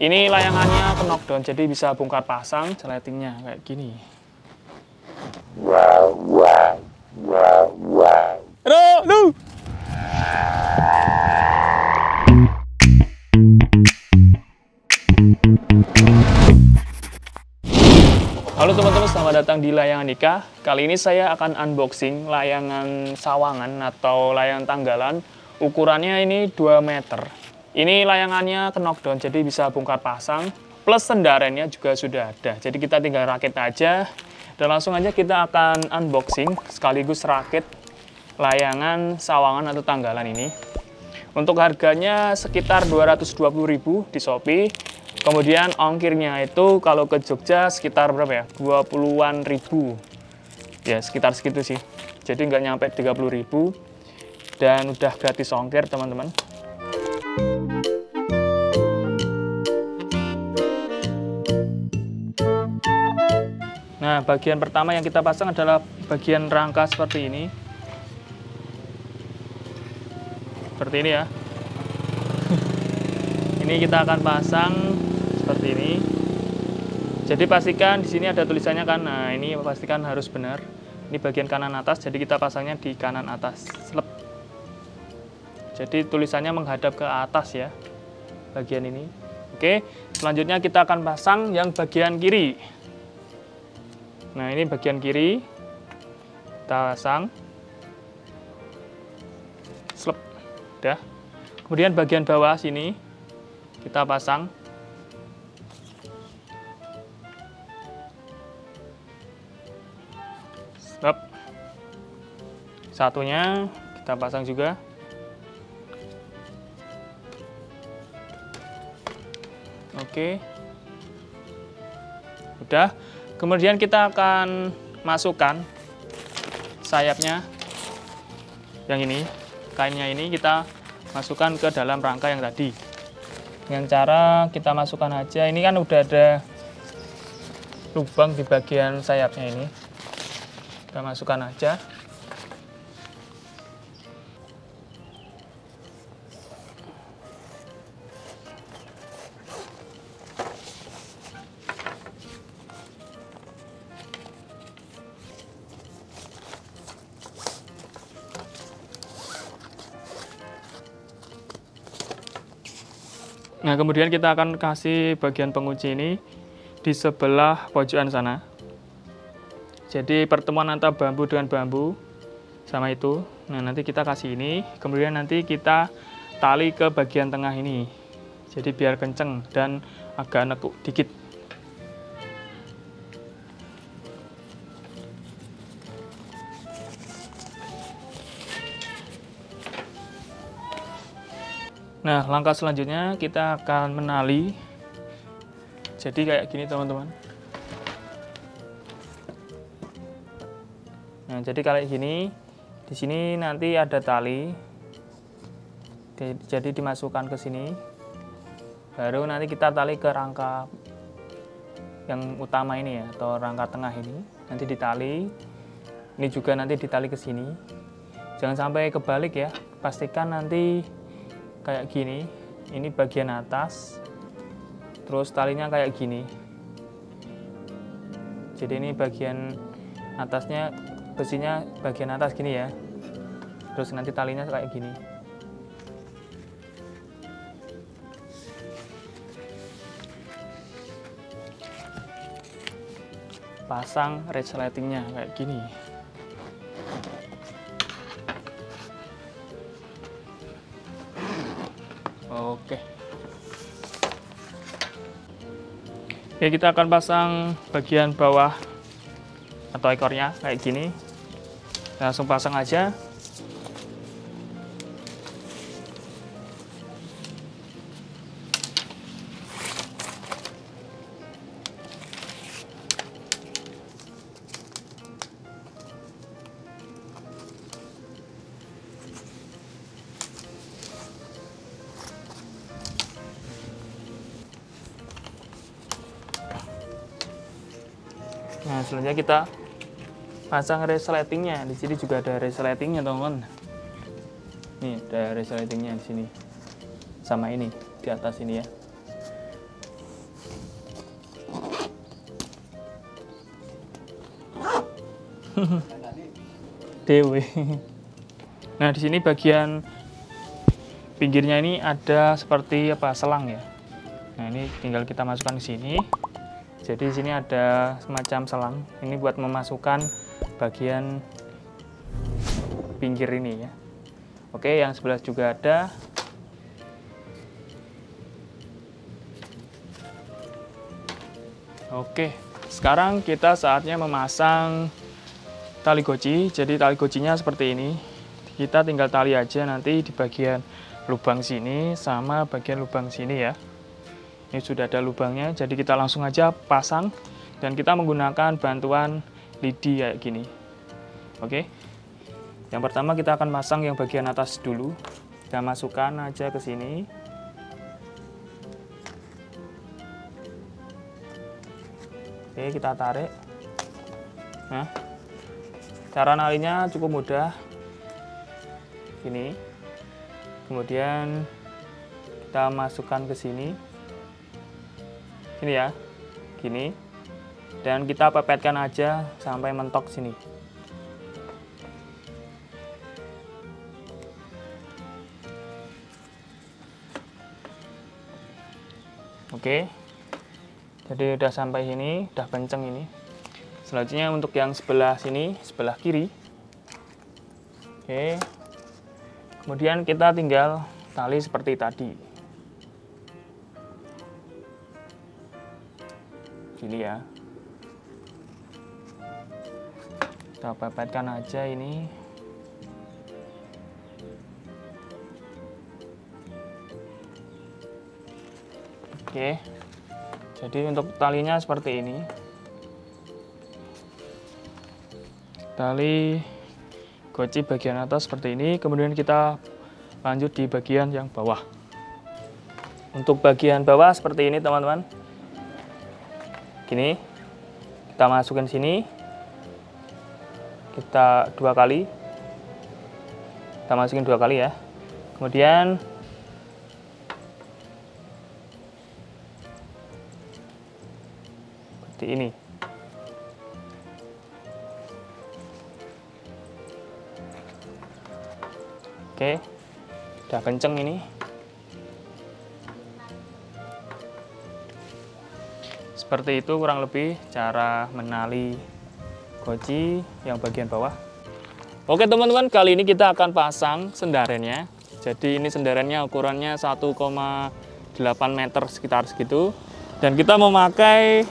Ini layangannya ke knockdown, jadi bisa bongkar pasang resletingnya kayak gini. Aduh. Halo teman-teman, selamat datang di Layangan Nikah. Kali ini saya akan unboxing layangan sawangan atau layangan tanggalan. Ukurannya ini 2 meter. Ini layangannya ke knockdown, jadi bisa bongkar pasang. Plus sendarannya juga sudah ada. Jadi kita tinggal rakit aja. Dan langsung aja kita akan unboxing sekaligus rakit layangan sawangan atau tanggalan ini. Untuk harganya sekitar 220.000 di Shopee. Kemudian ongkirnya itu kalau ke Jogja sekitar berapa ya? 20-an ribu. Ya, sekitar segitu sih. Jadi nggak nyampe 30.000. Dan udah gratis ongkir, teman-teman. Nah, bagian pertama yang kita pasang adalah bagian rangka seperti ini. Seperti ini ya. Ini kita akan pasang seperti ini. Jadi pastikan di sini ada tulisannya kan. Nah, ini pastikan harus benar. Ini bagian kanan atas, jadi kita pasangnya di kanan atas. Slep. Jadi tulisannya menghadap ke atas ya. Bagian ini. Oke, selanjutnya kita akan pasang yang bagian kiri. Nah, ini bagian kiri. Kita pasang. Slep. Udah. Kemudian bagian bawah sini kita pasang. Slep. Satunya kita pasang juga. Oke. Udah. Kemudian kita akan masukkan sayapnya yang ini, kainnya ini kita masukkan ke dalam rangka yang tadi. Dengan cara kita masukkan aja, ini kan udah ada lubang di bagian sayapnya ini. Kita masukkan aja. Nah, kemudian kita akan kasih bagian pengunci ini di sebelah pojokan sana. Jadi pertemuan antara bambu dengan bambu sama itu. Nah, nanti kita kasih ini, kemudian nanti kita tali ke bagian tengah ini. Jadi biar kenceng dan agak nekuk dikit. Nah, langkah selanjutnya kita akan menali. Jadi kayak gini, teman-teman. Nah, jadi kayak gini. Di sini nanti ada tali. Jadi dimasukkan ke sini. Baru nanti kita tali ke rangka yang utama ini ya, atau rangka tengah ini. Nanti ditali. Ini juga nanti ditali ke sini. Jangan sampai kebalik ya. Pastikan nanti kayak gini, ini bagian atas, terus talinya kayak gini. Jadi ini bagian atasnya, besinya bagian atas gini ya, terus nanti talinya kayak gini. Pasang resletingnya kayak gini. Oke. Oke, kita akan pasang bagian bawah atau ekornya kayak gini. Langsung pasang aja. Nah, selanjutnya kita pasang resletingnya. Di sini juga ada resletingnya, teman-teman. Nih, ada resletingnya di sini. Sama ini di atas ini ya. Dewe. Nah, di sini bagian pinggirnya ini ada seperti apa, selang ya. Nah, ini tinggal kita masukkan ke sini. Jadi di sini ada semacam selang. Ini buat memasukkan bagian pinggir ini ya. Oke, yang sebelah juga ada. Oke, sekarang kita saatnya memasang tali goci. Jadi tali gocinya seperti ini. Kita tinggal tali aja nanti di bagian lubang sini sama bagian lubang sini ya. Ini sudah ada lubangnya, jadi kita langsung aja pasang dan kita menggunakan bantuan lidi kayak gini. Oke. Yang pertama kita akan pasang yang bagian atas dulu. Kita masukkan aja ke sini. Oke, kita tarik. Nah, cara nalinya cukup mudah. Gini. Kemudian kita masukkan ke sini. Ini ya, gini, dan kita pepetkan aja sampai mentok sini. Oke, jadi udah sampai sini, udah kenceng ini. Selanjutnya untuk yang sebelah sini, sebelah kiri. Oke, kemudian kita tinggal tali seperti tadi. Gini ya, kita pepetkan aja ini. Oke, jadi untuk talinya seperti ini, tali goci bagian atas seperti ini, kemudian kita lanjut di bagian yang bawah. Untuk bagian bawah seperti ini teman-teman. Gini, kita masukin sini, kita dua kali, kita masukin 2 kali ya. Kemudian seperti ini. Oke, udah kenceng ini. Seperti itu kurang lebih cara menali goci yang bagian bawah. Oke teman-teman, kali ini kita akan pasang sendarannya. Jadi ini sendarannya ukurannya 1,8 meter sekitar segitu. Dan kita memakai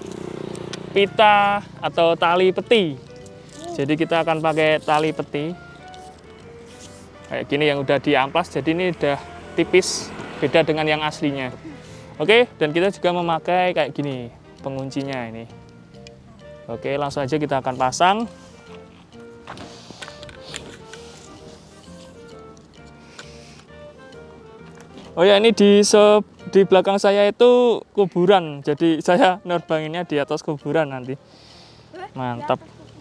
pita atau tali peti. Jadi kita akan pakai tali peti. Kayak gini yang udah diamplas, jadi ini udah tipis, beda dengan yang aslinya. Oke, dan kita juga memakai kayak gini penguncinya ini. Oke, langsung aja kita akan pasang. Oh ya, ini di belakang saya itu kuburan, jadi saya nerbanginnya di atas kuburan nanti. Mantap.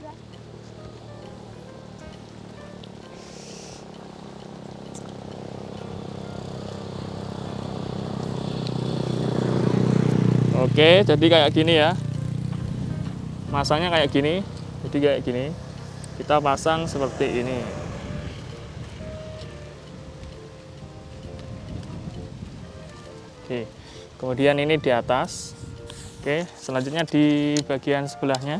Oke, jadi kayak gini ya. Masangnya kayak gini. Jadi kayak gini. Kita pasang seperti ini. Oke. Kemudian ini di atas. Oke, selanjutnya di bagian sebelahnya.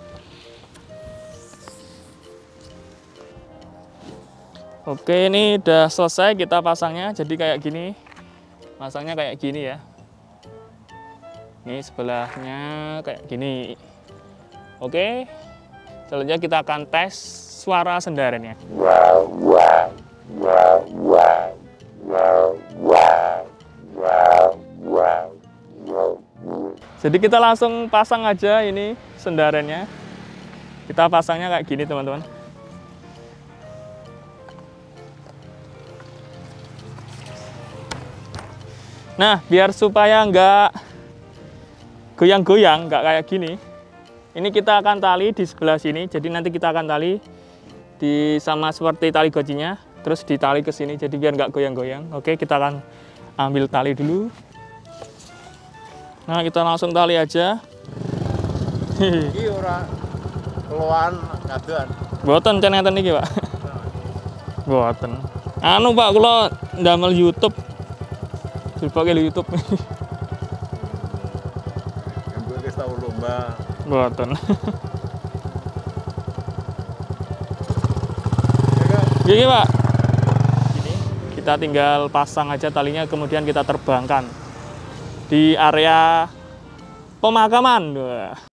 Oke, ini udah selesai kita pasangnya. Jadi kayak gini. Masangnya kayak gini ya. Ini sebelahnya kayak gini. Oke, selanjutnya kita akan tes suara sendarannya. Jadi kita langsung pasang aja ini sendarannya. Kita pasangnya kayak gini teman-teman. Nah, biar supaya nggak goyang-goyang, nggak kayak gini. Ini kita akan tali di sebelah sini. Jadi nanti kita akan tali di sama seperti tali gocinya, terus ditali ke sini. Jadi biar nggak goyang-goyang. Oke, kita akan ambil tali dulu. Nah, kita langsung tali aja. keluhan ngaduan. Boten ceneten iki, Pak. Boten. Anu Pak, kula ndamel YouTube. Dipakai di YouTube. Yang gue wis tau lomba. Boten. Gini Pak. Ini kita tinggal pasang aja talinya, kemudian kita terbangkan di area pemakaman.